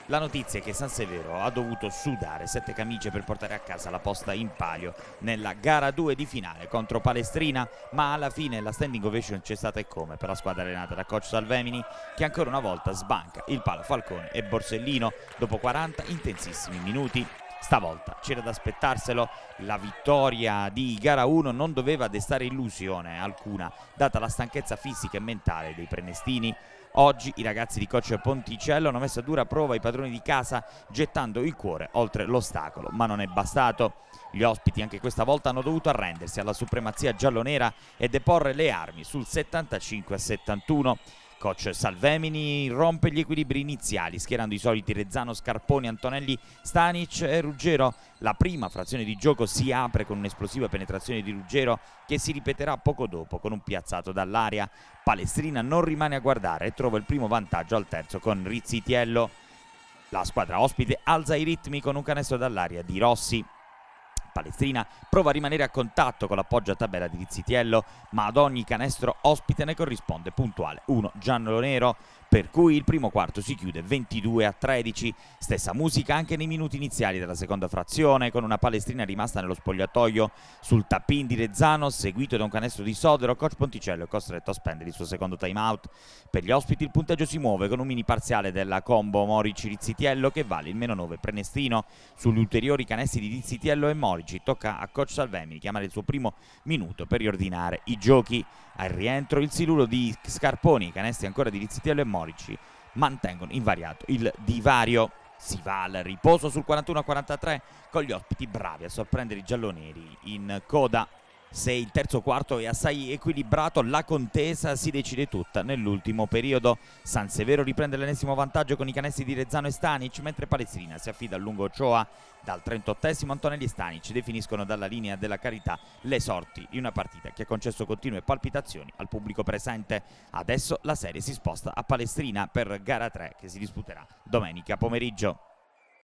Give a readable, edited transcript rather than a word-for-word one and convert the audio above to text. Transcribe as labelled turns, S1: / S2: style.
S1: La notizia è che San Severo ha dovuto sudare 7 camicie per portare a casa la posta in palio nella gara 2 di finale contro Palestrina, ma alla fine la standing ovation c'è stata e come per la squadra allenata da coach Salvemini, che ancora una volta sbanca il palo Falcone e Borsellino dopo 40 intensissimi minuti. Stavolta c'era da aspettarselo, la vittoria di gara 1 non doveva destare illusione alcuna, data la stanchezza fisica e mentale dei prenestini. Oggi i ragazzi di coach Ponticello hanno messo a dura prova i padroni di casa, gettando il cuore oltre l'ostacolo, ma non è bastato. Gli ospiti anche questa volta hanno dovuto arrendersi alla supremazia giallonera e deporre le armi sul 75-71. Coach Salvemini rompe gli equilibri iniziali schierando i soliti Rezzano, Scarponi, Antonelli, Stanic e Ruggero. La prima frazione di gioco si apre con un'esplosiva penetrazione di Ruggero che si ripeterà poco dopo con un piazzato dall'aria. Palestrina non rimane a guardare e trova il primo vantaggio al terzo con Rizzitiello. La squadra ospite alza i ritmi con un canestro dall'aria di Rossi. Palestrina prova a rimanere a contatto con l'appoggio a tabella di Rizzitiello, ma ad ogni canestro ospite ne corrisponde puntuale uno giallo-nero, per cui il primo quarto si chiude 22-13. Stessa musica anche nei minuti iniziali della seconda frazione, con una Palestrina rimasta nello spogliatoio sul tap-in di Rezzano, seguito da un canestro di Sodero. Coach Ponticello è costretto a spendere il suo secondo time-out. Per gli ospiti il punteggio si muove con un mini parziale della combo Morici-Rizzitiello che vale il -9 prenestino. Sugli ulteriori canestri di Rizzitiello e Morici tocca a coach Salvemini chiamare il suo primo minuto per riordinare i giochi. Al rientro il siluro di Scarponi, canestri ancora di Rizzitiello e Morici mantengono invariato il divario. Si va al riposo sul 41-43 con gli ospiti bravi a sorprendere i gialloneri in coda. Se il terzo quarto è assai equilibrato, la contesa si decide tutta nell'ultimo periodo. San Severo riprende l'ennesimo vantaggio con i canestri di Rezzano e Stanic, mentre Palestrina si affida a lungo Ochoa. Dal 38esimo Antonelli e Stanic definiscono dalla linea della carità le sorti di una partita che ha concesso continue palpitazioni al pubblico presente. Adesso la serie si sposta a Palestrina per gara 3 che si disputerà domenica pomeriggio.